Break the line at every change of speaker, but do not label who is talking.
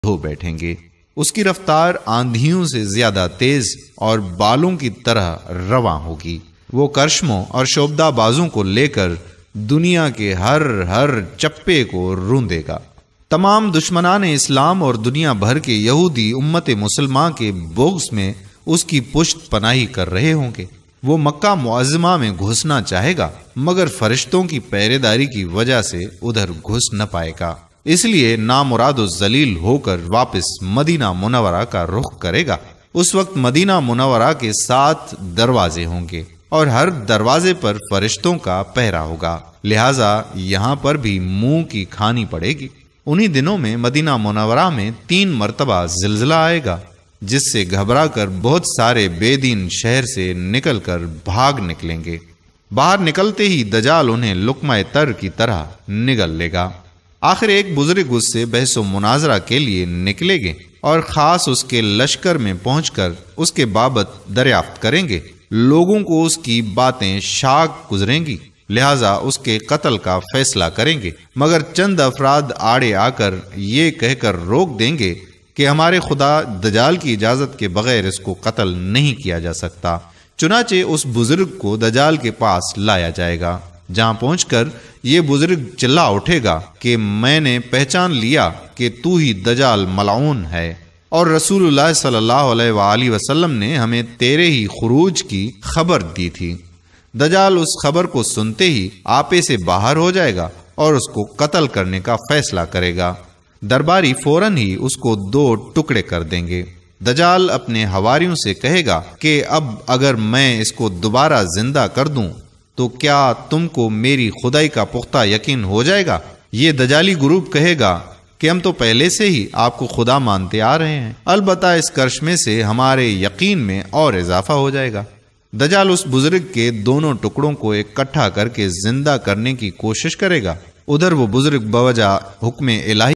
دھو بیٹھیں گے۔ اس کی رفتار آندھیوں سے زیادہ تیز اور بالوں کی طرح رواں ہوگی۔ وہ کرشموں اور شعبدہ بازوں کو لے کر دنیا کے ہر چپے کو روندے گا۔ تمام دشمنان اسلام اور دنیا بھر کے یہودی امت مسلمہ کے بغض میں اس کی پشت پناہی کر رہے ہوں گے۔ وہ مکہ معظمہ میں گھسنا چاہے گا مگر فرشتوں کی پہرے داری کی وجہ سے ادھر گھس نہ پائے گا، اس لیے نامراد و ذلیل ہو کر واپس مدینہ منورہ کا رخ کرے گا۔ اس وقت مدینہ منورہ کے 7 دروازے ہوں گے اور ہر دروازے پر فرشتوں کا پہرا ہوگا، لہٰذا یہاں پر بھی منہ کی کھانی پڑے گی۔ انہی دنوں میں مدینہ منورہ میں 3 مرتبہ زلزلہ آئے گا، جس سے گھبرا کر بہت سارے بے دین شہر سے نکل کر بھاگ نکلیں گے۔ باہر نکلتے ہی دجال انہیں لقمہ تر کی طرح نگل لے گا۔ آخر ایک بزرگ اس سے بحث و مناظرہ کے لیے نکلے گے اور خاص اس کے لشکر میں پہنچ کر اس کے بابت دریافت کریں گے۔ لوگوں کو اس کی باتیں شاق گزریں گی، لہذا اس کے قتل کا فیصلہ کریں گے، مگر چند افراد آڑے آ کر یہ کہہ کر روک دیں گے کہ ہمارے خدا دجال کی اجازت کے بغیر اس کو قتل نہیں کیا جا سکتا۔ چنانچہ اس بزرگ کو دجال کے پاس لایا جائے گا، جہاں پہنچ کر یہ بزرگ چلا اٹھے گا کہ میں نے پہچان لیا کہ تو ہی دجال ملعون ہے، اور رسول اللہ صلی اللہ علیہ وآلہ وسلم نے ہمیں تیرے ہی خروج کی خبر دی تھی۔ دجال اس خبر کو سنتے ہی آپے سے باہر ہو جائے گا اور اس کو قتل کرنے کا فیصلہ کرے گا۔ درباری فوراً ہی اس کو 2 ٹکڑے کر دیں گے۔ دجال اپنے حواریوں سے کہے گا کہ اب اگر میں اس کو دوبارہ زندہ کر دوں تو کیا تم کو میری خدائی کا پختہ یقین ہو جائے گا؟ یہ دجالی گروپ کہے گا کہ ہم تو پہلے سے ہی آپ کو خدا مانتے آ رہے ہیں، البتہ اس کرشمے سے ہمارے یقین میں اور اضافہ ہو جائے گا۔ دجال اس بزرگ کے دونوں ٹکڑوں کو اکٹھا کر کے زندہ کرنے کی کوشش کرے گا۔ ادھر وہ بزرگ بوجہ حکم الہی